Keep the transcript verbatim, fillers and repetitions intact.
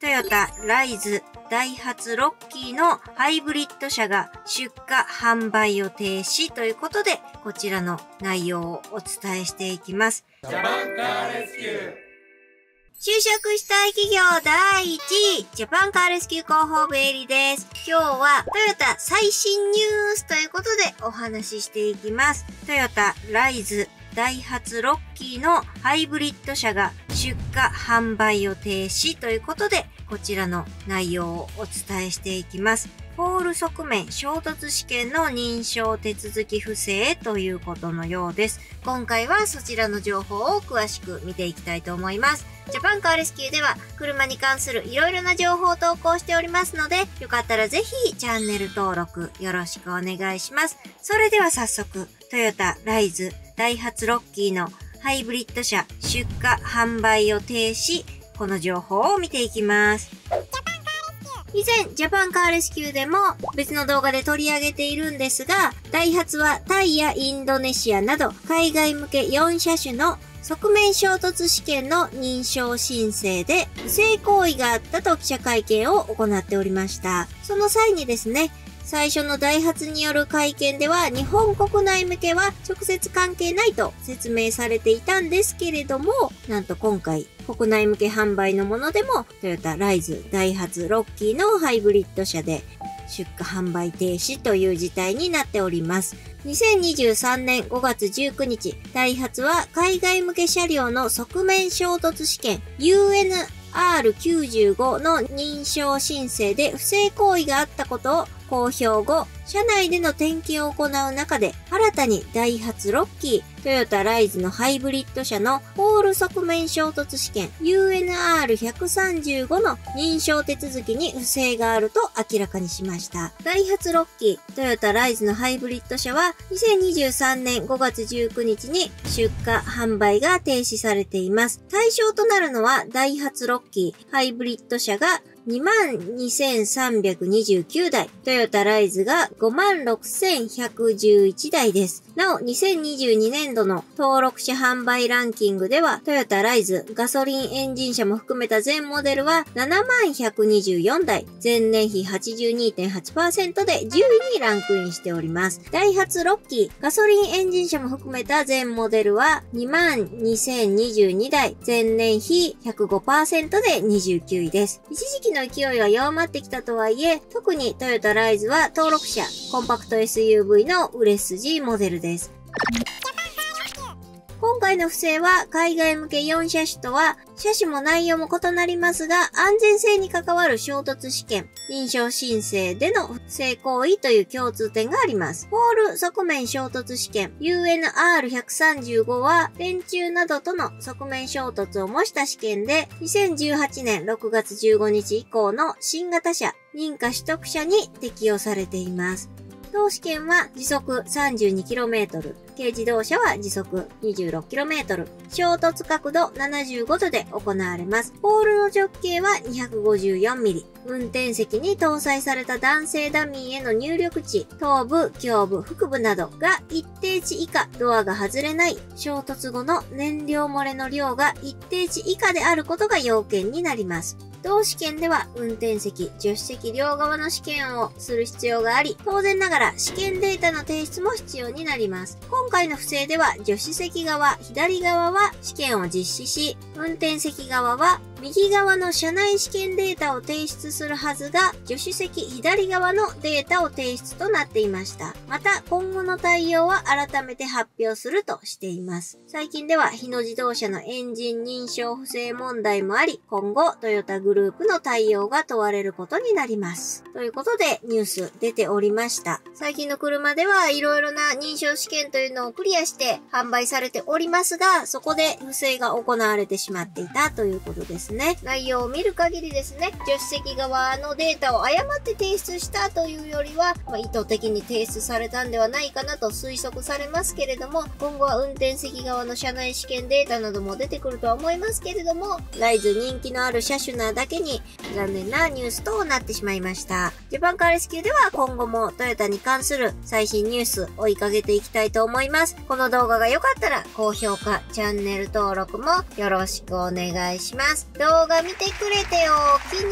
トヨタ、ライズ、ダイハツ、ロッキーのハイブリッド車が出荷販売を停止ということで、こちらの内容をお伝えしていきます。ジャパンカーレスキュー。就職したい企業だいいちい、ジャパンカーレスキュー広報部エリです。今日はトヨタ最新ニュースということでお話ししていきます。トヨタ、ライズ、ダイハツ、ロッキーのハイブリッド車が出荷販売を停止ということで、こちらの内容をお伝えしていきます。ポール側面衝突試験の認証手続き不正ということのようです。今回はそちらの情報を詳しく見ていきたいと思います。ジャパンカーレスキューでは車に関するいろいろな情報を投稿しておりますので、よかったらぜひチャンネル登録よろしくお願いします。それでは早速、トヨタ、ライズ、ダイハツ、ロッキーのハイブリッド車出荷販売を停止、この情報を見ていきます。以前、ジャパンカーレスキューでも別の動画で取り上げているんですが、ダイハツはタイやインドネシアなど海外向けよん車種の側面衝突試験の認証申請で不正行為があったと記者会見を行っておりました。その際にですね、最初のダイハツによる会見では日本国内向けは直接関係ないと説明されていたんですけれども、なんと今回国内向け販売のものでもトヨタ、ライズ、ダイハツ、ロッキーのハイブリッド車で出荷販売停止という事態になっております。にせんにじゅうさんねんごがつじゅうくにち、ダイハツは海外向け車両の側面衝突試験 ユーエヌアールきゅうじゅうご の認証申請で不正行為があったことを公表後、車内での点検を行う中で、新たにダイハツ、ロッキー、トヨタ、ライズのハイブリッド車のポール側面衝突試験 ユーエヌアールひゃくさんじゅうご の認証手続きに不正があると明らかにしました。ダイハツ、ロッキー、トヨタ、ライズのハイブリッド車はにせんにじゅうさんねんごがつじゅうくにちに出荷販売が停止されています。対象となるのはダイハツ、ロッキー、ハイブリッド車がにまんにせんさんびゃくにじゅうきゅうだい、トヨタライズがごまんろくせんひゃくじゅういちだいです。なお、にせんにじゅうにねんどの登録車販売ランキングでは、トヨタライズ、ガソリンエンジン車も含めた全モデルはななまんひゃくにじゅうよんだい、前年比 はちじゅうにてんはちパーセント でじゅういにランクインしております。ダイハツ、ロッキー、ガソリンエンジン車も含めた全モデルはにまんにせんにじゅうにだい、前年比 ひゃくごパーセント でにじゅうきゅういです。一時期の勢いは弱まってきたとはいえ、特にトヨタライズは登録車、コンパクト エスユーブイ の売れ筋モデルです。今回の不正は海外向けよん車種とは車種も内容も異なりますが、安全性に関わる衝突試験、認証申請での不正行為という共通点があります。ポール側面衝突試験 ユーエヌアールひゃくさんじゅうご は電柱などとの側面衝突を模した試験で、にせんじゅうはちねんろくがつじゅうごにち以降の新型車、認可取得車に適用されています。当試験は時速 さんじゅうにキロメートル、軽自動車は時速 にじゅうろくキロメートル、衝突角度ななじゅうごどで行われます。ポールの直径はにひゃくごじゅうよんミリ。運転席に搭載された男性ダミーへの入力値、頭部、胸部、腹部などが一定値以下、ドアが外れない、衝突後の燃料漏れの量が一定値以下であることが要件になります。同試験では運転席、助手席両側の試験をする必要があり、当然ながら試験データの提出も必要になります。今回の不正では助手席側、左側は試験を実施し、運転席側は右側の車内試験データを提出するはずが、助手席左側のデータを提出となっていました。また、今後の対応は改めて発表するとしています。最近では日野自動車のエンジン認証不正問題もあり、今後トヨタグループの対応が問われることになります。ということでニュース出ておりました。最近の車ではいろいろな認証試験というのをクリアして販売されておりますが、そこで不正が行われてしまっていたということですね。内容を見る限りですね、助手席側のデータを誤って提出したというよりは、まあ、意図的に提出されたんではないかなと推測されますけれども、今後は運転席側の車内試験データなども出てくるとは思いますけれども、ライズ人気のある車種なだけに残念なニュースとなってしまいました。ジャパンカーレスキューでは今後もトヨタに関する最新ニュース追いかけていきたいと思います。この動画が良かったら高評価、チャンネル登録もよろしくお願いします。動画見てくれておおきに。